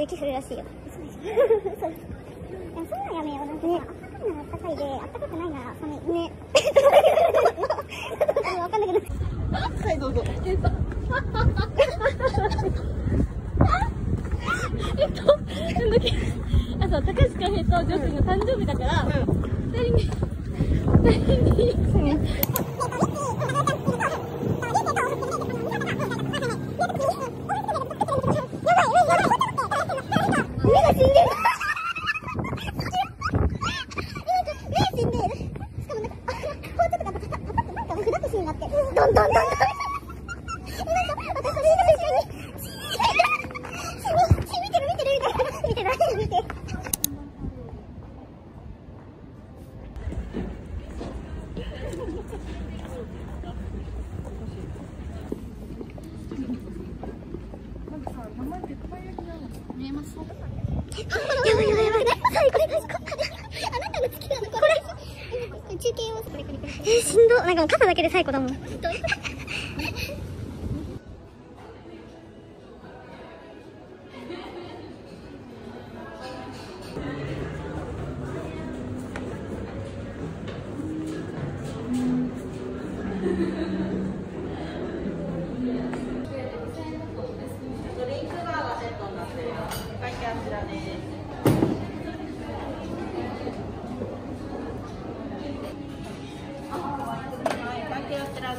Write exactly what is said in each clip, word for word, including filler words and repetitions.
雪降るらしいよ。そう。でもそんなんやめよう。なんかね、あったかいならあったかいで、あったかくないなら寒い。ね。わかんないけど。 はい、どうぞ。えっと、えっと、なんだっけ。あ、そう、高橋海平とジョー君の誕生日だから、二人に、二人に、目が死んでる。目死んでる。しかもなんか、あ、こうちょっとなんか、パパってなんかフラットシーンになって、どんどんどんどん。なんか、私とみんなと一緒に、しみてる見てるみたいな。見てない見て。見えます？やばいやばいやばい。はい、これ確か。あなたの好きなのこれ。中継をこれこれこれ。え、しんど。なんかもう肩だけで最高だもん。どういうこと？ ドリンクバーがセットになっています。お会計あちらです。はい、お会計あちらです。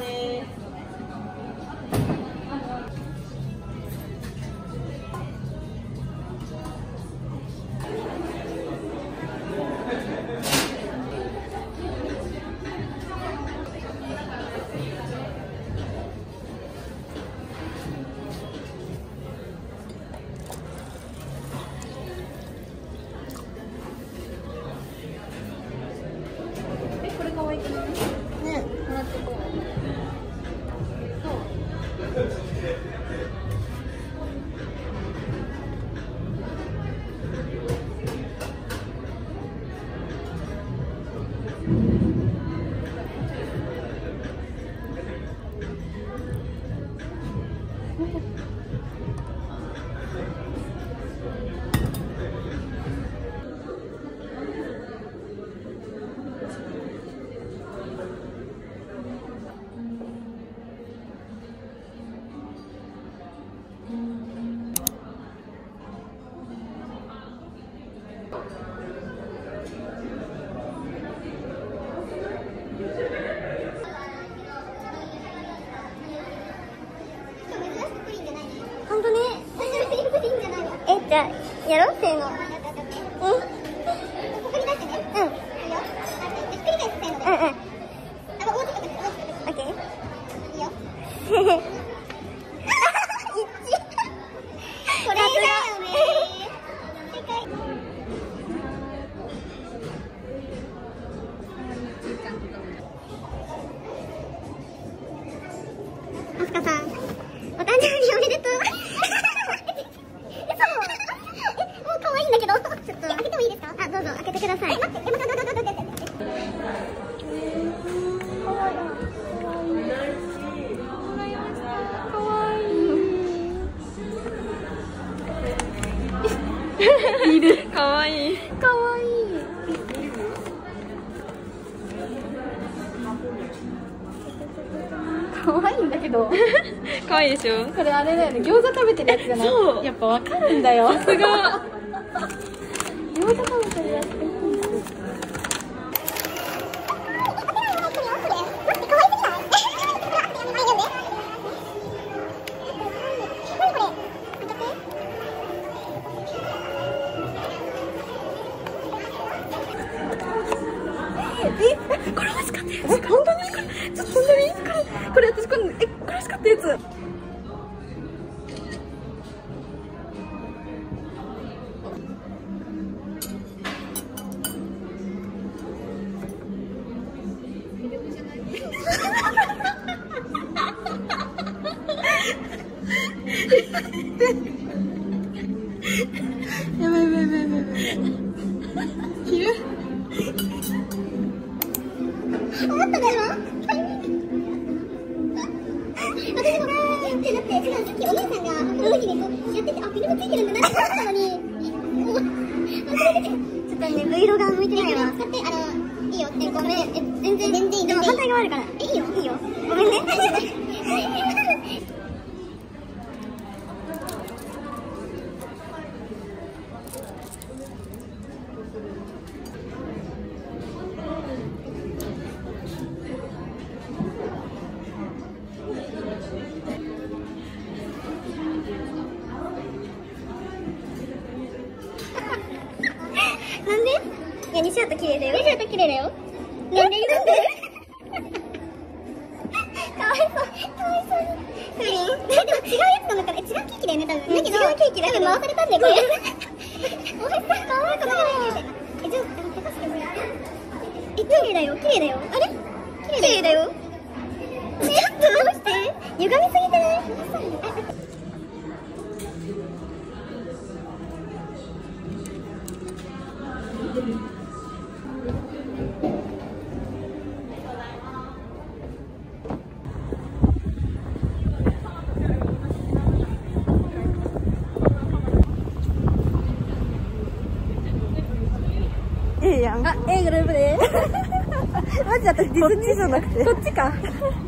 これ可愛くない？ね、もらってこう。そう。 ほんとね。え、じゃあ、やろうせーの。うん。ここに出してね。うん。いいよ。ひっくり返すせーので。うんうん。あ、もう大きくて、大きくて。オッケー。いいよ。これだよね。正解。あすかさん、お誕生日おめでとう。可愛いんだけど、ちょっと開けてもいいですか？あ、どうぞ開けてください。え、待って、え、待って、待って、待って、待って。可愛い。可愛い。いる。 かわいい。 可愛い。可愛いんだけど。 かわいいでしょ。 これあれだよね。餃子食べてるやつじゃない？ そう。 やっぱわかるんだよ。 さすが。 餃子食べてるやつ。 え、これ欲しかったやつ。本当にこれ、ちょっと本当にこれ、これ私これ、え、これ欲しかったやつ。やばいやばいやばいやばい。切る？ 思ったでしょ？私もちょっとね Vlog 向いてないわ。 使って、あの、いいよ。 え、ごめん。え、全然、 全然いい。 でも反対側あるから。 え、いいよ。 いいよ。ごめんね。なんで？いや、西畑綺麗だよ。 西畑綺麗だよ。 なんで？なんで？ かわいそう。かわいそうに。プリン。でも違うやつなのかな。違うケーキだよね、多分。だけど、 違うケーキだけど多分回されたんだよ、これ。おいしそう。かわいくないみたいな。え、じゃあ、手助けもらう。 え、綺麗だよ。綺麗だよ。あれ？綺麗だよ。ちょっとどうして？歪みすぎてない？ ええやん。あ、A グループで。マジ私ディズニーじゃなくて。こっちか。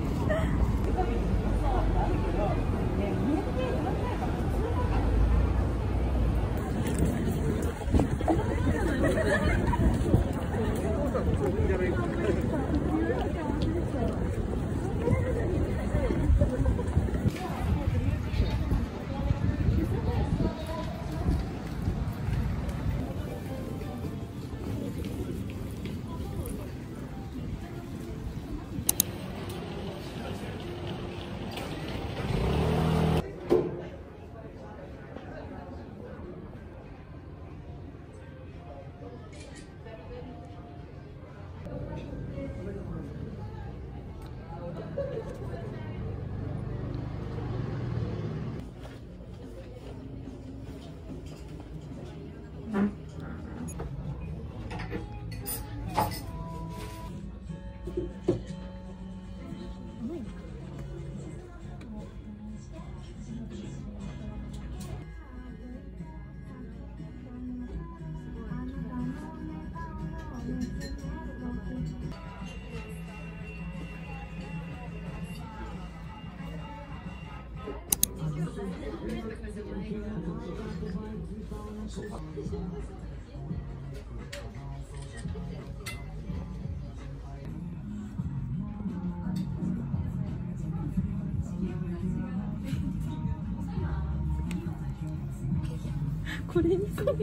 これにする。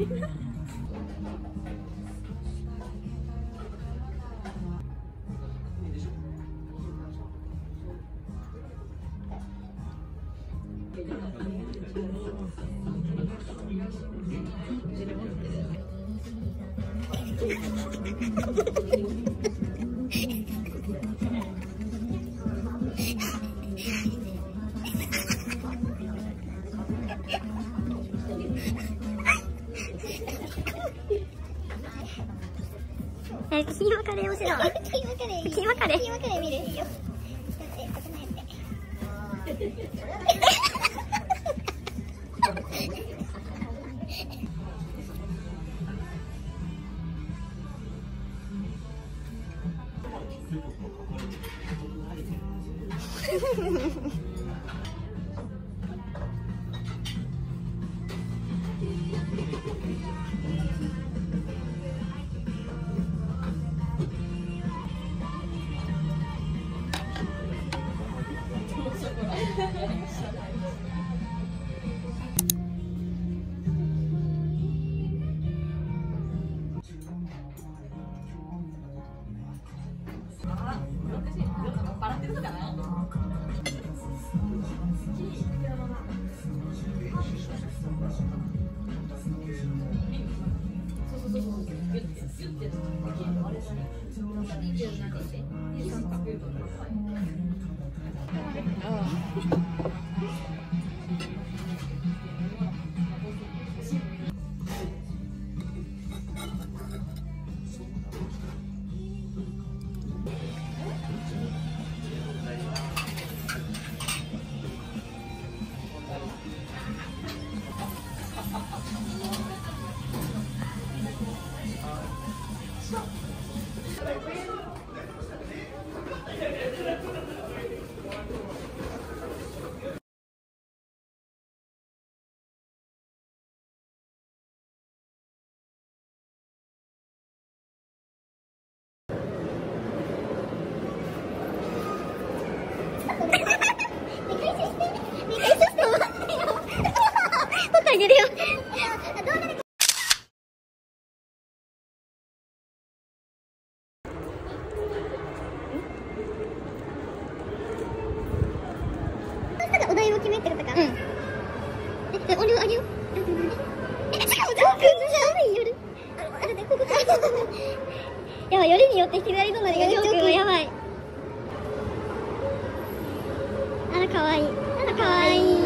え、キーマカレー推しだわ。 キーマカレーいい。 キーマカレーキーマカレー見るいいよ。だって、整えて。 ねってことか。 うん。え、で、俺をあげよう。え、しかもジョー君じゃん。夜。あれで、ここから。やばい、よりによって左隣がジョー君はやばい。あら、かわいい。あら、かわいい。